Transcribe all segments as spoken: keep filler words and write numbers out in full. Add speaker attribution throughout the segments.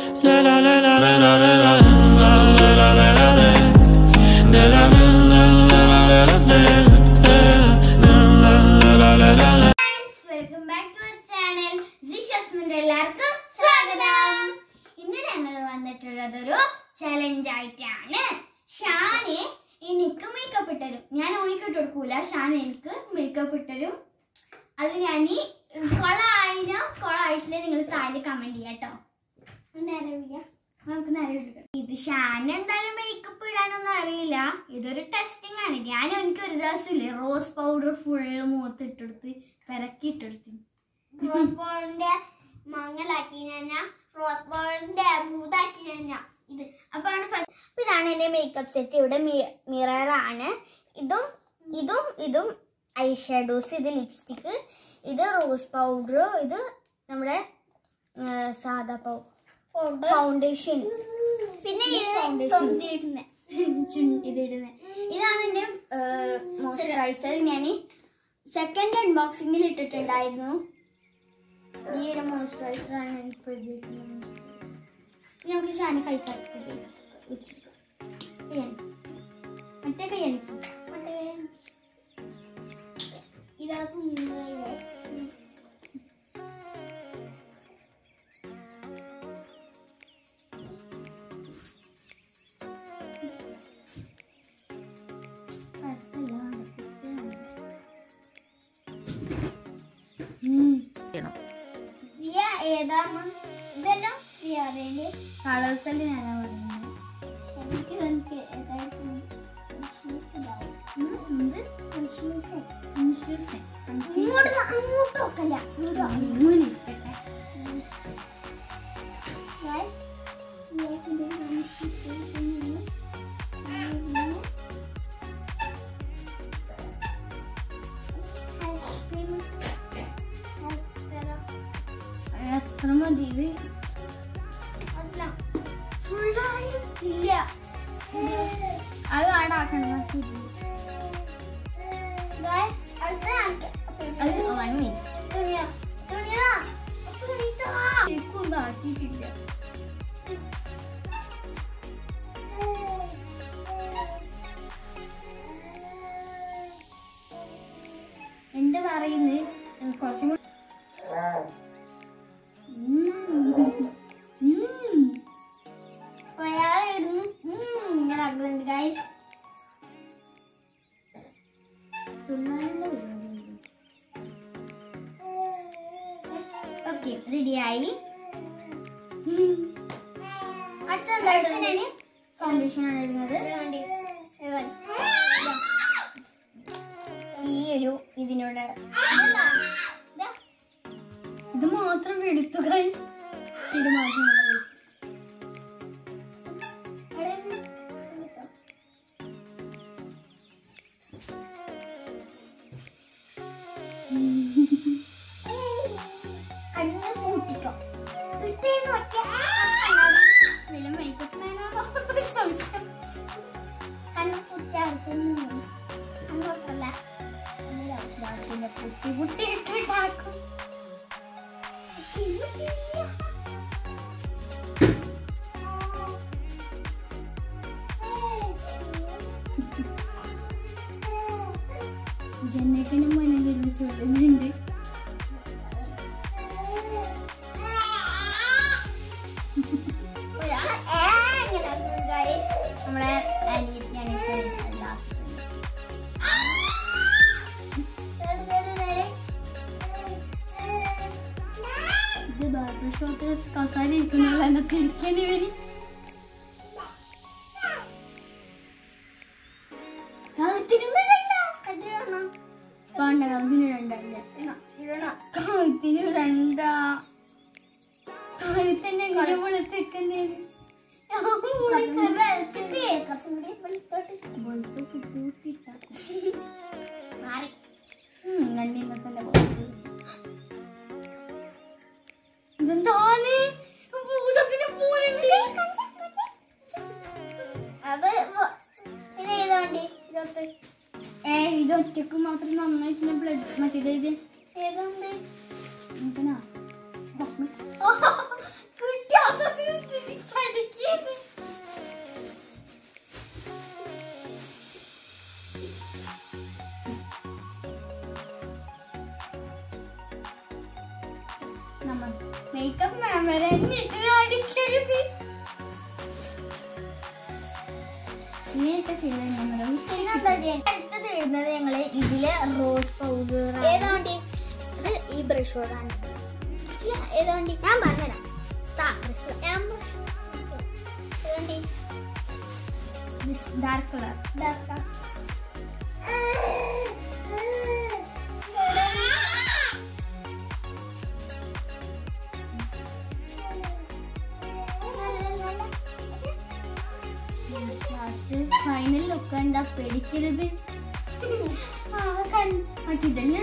Speaker 1: ഇത് ഷാൻ എന്തായാലും മേക്കപ്പ് ഇടാനൊന്നും അറിയില്ല. ഇതൊരു ടെസ്റ്റിംഗ് ആണ്. ഞാൻ എനിക്ക് ഒരു ദിവസമില്ലേ റോസ് പൗഡർ ഫുള്ള് മുഖത്ത് ഇട്ടെടുത്ത് പെരക്കി ഇട്ടെടുത്ത് റോസ് പൗഡറിന്റെ മങ്ങലാക്കി റോസ് പൗഡറിന്റെ ഭൂതാക്കി ഇത് അപ്പൊ ഇതാണ് എന്റെ മേക്കപ്പ് സെറ്റ്. ഇവിടെ മിറർ ആണ്. ഇതും ഇതും ഇതും ഐ ഷാഡോസ്, ഇത് ലിപ്സ്റ്റിക്ക്, ഇത് റോസ് പൗഡർ, ഇത് നമ്മുടെ സാധാ ഫൗണ്ടേഷൻ, പിന്നെ ഇതിടുന്ന ഇതിടുന്നത് ഇതാണ് എന്റെ മോയ്സ്ചറൈസർ. ഞാൻ സെക്കൻഡ് അൺബോക്സിംഗിൽ ഇട്ടിട്ടുണ്ടായിരുന്നു. ഈ ഒരു മോയ്സ്ചറൈസർ ആണ് ഇപ്പോൾ ഉപയോഗിക്കുന്നത്. നമുക്ക് ഷാന് കൈ ഉച്ചക്ക് മറ്റേ കൈ അണിക്കും മറ്റേ കൈ ഇതാകും ഏതാണ് ഇതെല്ലാം കളേഴ്സ് അല്ലേ ഞാനാ പറയുന്നത്. എനിക്ക് എനിക്ക് എത്ര മതി ഇത് ഫുള്ളായിട്ടില്ല. അത് ആടാക്കണം. ഒന്നും ആക്കിയിട്ടില്ല. എന്റെ പറയുന്നത് കുറച്ചും റെഡിയായി. അടുത്ത ഫൗണ്ടേഷൻ ആണ് ഇടുന്നത്. ഈ ഒരു ഇതിനോട് ഇത് മാത്രം വെളുത്തു ഗൈസ്. ഇത് മാത്രം പുട്ടി പുട്ടി ഇട്ടുണ്ടാക്കും. ജനത്തിന് മുന്നിലിരുന്ന് ചൊല്ലുന്നുണ്ട്. നമ്മളെ അനിയത്തിയാണ് ഇത് ബാർബർ ഷോപ്പിൽ കസാര ഇരിക്കുന്നുള്ള എന്നൊക്കെ ഇരിക്കേണ്ടി വരും. കഴുത്തിന് രണ്ടാ കഴുത്തന്നെ എങ്ങനെ വെളുത്തേക്കുന്നേ ഗണ്ണിന്ന തന്നെ ഇതെന്താണ് ഭൂതത്തിന് പൂരണ്ട്. അത് പിന്നെ ഏതാണ്ടി ഇതൊക്കെ ഏ ഇത് ഒറ്റക്ക് മാത്രം നന്നായിട്ട് ബ്ലഡ് മറ്റേ ഇത് ഏതുണ്ട് കിട്ടിയ അടുത്തത് ഇടുന്നത് ഞങ്ങള് ഇതില് റോസ് പൗഡർ. ഏതാണ്ടി അത് ഈ ബ്രഷോടാണ്. ഏതാണ്ടി ഞാൻ പറഞ്ഞുതരാം. Dark colour. Dark colour final look എന്താ പേടിക്കരുത്. ഇതെല്ലാം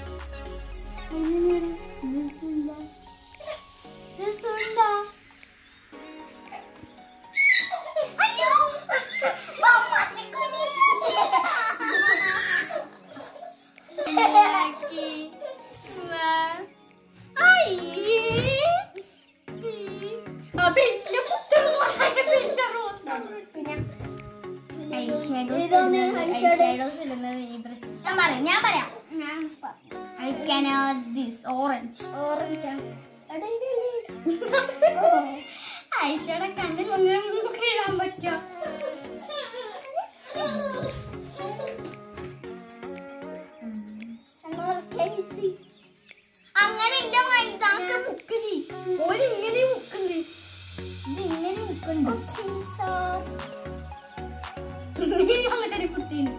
Speaker 1: ഞാൻ പറയാം. ഓറഞ്ച് ഓറഞ്ച് ഐഷയുടെ കണ്ണിലൊന്നും ഇടാൻ പറ്റോ? അങ്ങനെ മുക്കലി ഓരിങ്ങനെ മുക്കുന്നത്. ഇത് ഇങ്ങനെ മുക്കുണ്ട്. അങ്ങനത്തെ കുട്ടീന്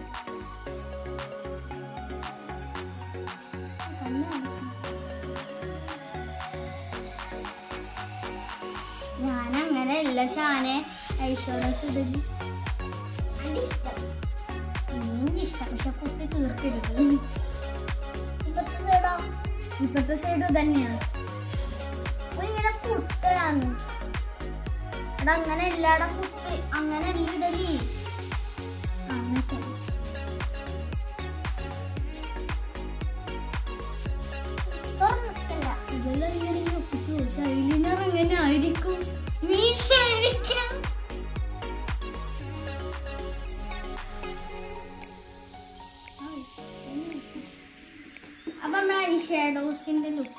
Speaker 1: ഞാനങ്ങനെ അല്ല ഷാനെ ഐഷോഡസ് ഇടല്. എനിക്കിഷ്ടം പക്ഷെ കുത്തി തീർക്കരുത്. ഇപ്പത്തെ സൈഡ് തന്നെയാണ് ഇങ്ങനെ കുത്തലാണ്. അവിടെ അങ്ങനെ എല്ലായിടം കുത്തി അങ്ങനെ ഇടലി. അങ്ങനത്തെ ഇതെല്ലാം ഇങ്ങനെ ഒപ്പിച്ചു. ശൈലിനർ എങ്ങനെ ആയിരിക്കും? മീശായിരിക്കാം. അപ്പൊ നമ്മളെ ഈ ഷാഡോസിന്റെ ലുക്ക്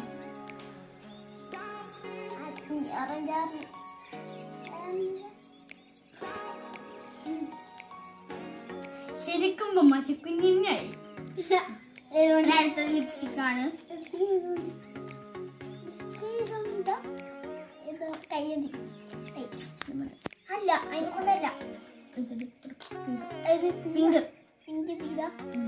Speaker 1: ശരിക്കും ബൊമ്മാശി കുഞ്ഞിനായി. അടുത്തത് ലിപ്സ്റ്റിക് ആണ്. അല്ല അതിനൊന്നല്ല പിങ്ക് പിങ്ക് തീരാ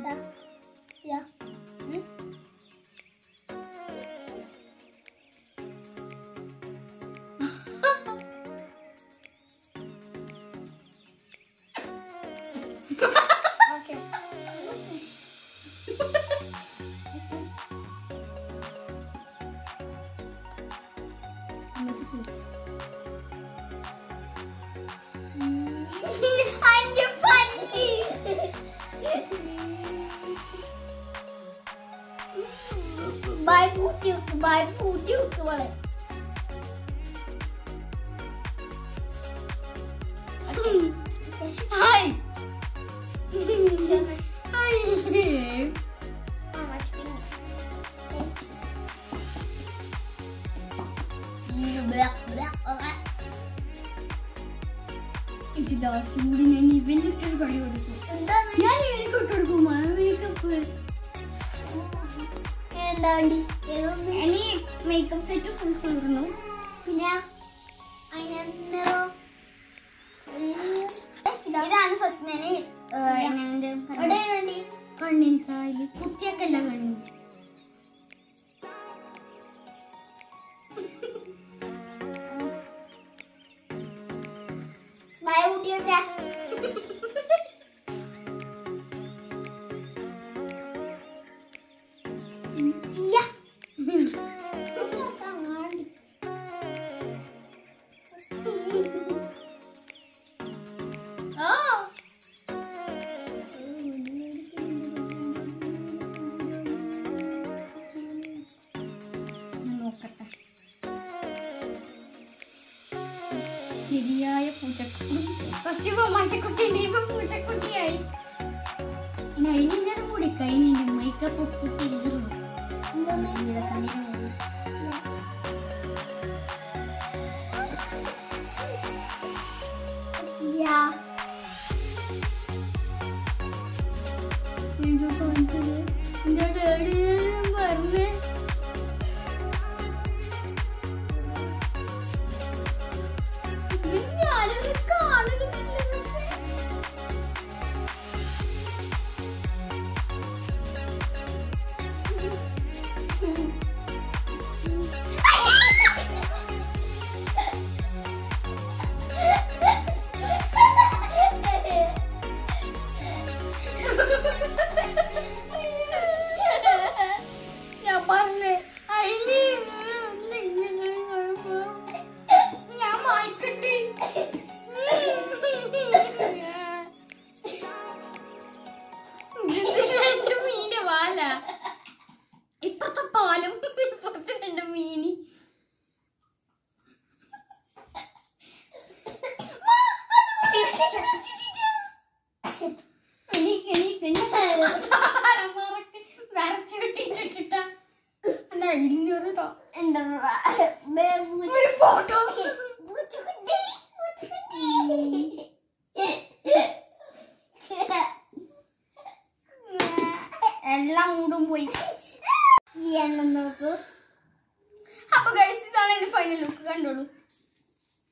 Speaker 1: Bye putty, bye putty, kewale. Hi. Hi. Mama spin. Black, black, okay. It's the last mood in any event. ഞാൻ എനിക്ക് ഇട്ടെടുക്കും മേക്കപ്പ്. എന്താണ്ടി ഇനി മേക്കപ്പ് സെറ്റ് ഫുൾ തീർന്നു. പിന്നെ ഇതാണ് ഫസ്റ്റ് ഞാൻ കണ്ണിൻ കായല് കുത്തിയൊക്കെല്ല കണ്ണി. ഭയ കുട്ടി വെച്ചാ ശരിയായ പൂച്ചക്കുട്ടി. ഫസ്റ്റ് പൂച്ചക്കുട്ടി ഇപ്പൊ പൂച്ചക്കുട്ടിയായി. അതിനും കൂടി കഴിഞ്ഞ മേക്കപ്പ് കുട്ടി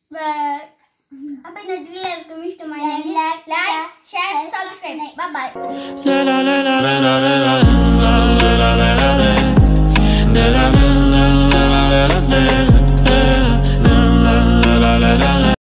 Speaker 1: അപ്പൊ ഇന്നത്തെ എല്ലാവർക്കും ഇഷ്ടമായി like share subscribe bye by.